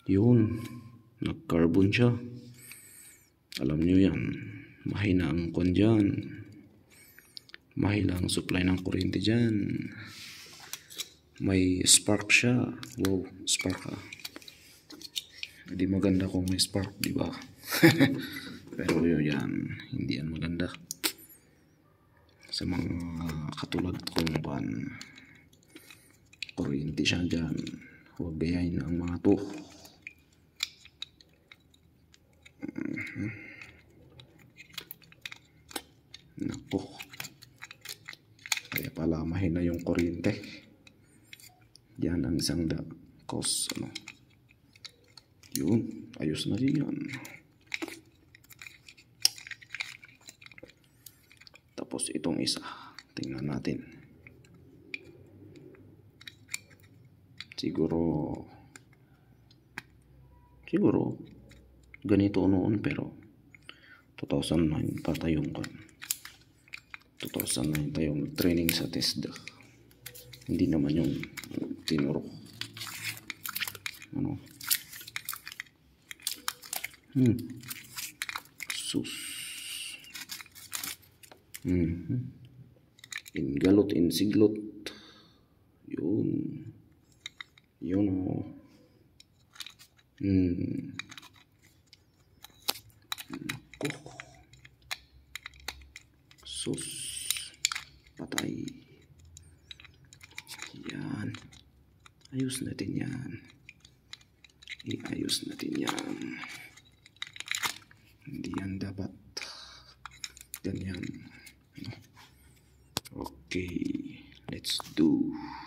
Yun, nag-carbon siya. Alam nyo yan, mahina ang kwan dyan. Mahina ang supply ng kuryente dyan. May spark siya. Wow, spark ah. Hindi maganda kung may spark, di ba? Pero yun yan, hindi yan maganda. Sa mga katulad kong pan, kuryente siya dyan. Huwag gayahin ang mga to. Nako. Kaya pala mahina yung kuryente. Yan ang isang cause. Ano? Yun. Ayos na rin yan. Tapos itong isa. Tingnan natin. Siguro ganito noon, pero 2009 pa tayong 2009 tayong training sa TESDA. Hindi naman yung tinuro. Ano? Sus. Ingalot, insiglot. Yun. Yun o. Sus. Patay. Yan. Ayos natin yan. Iayos natin yan. Hindi yan dapat ganyan.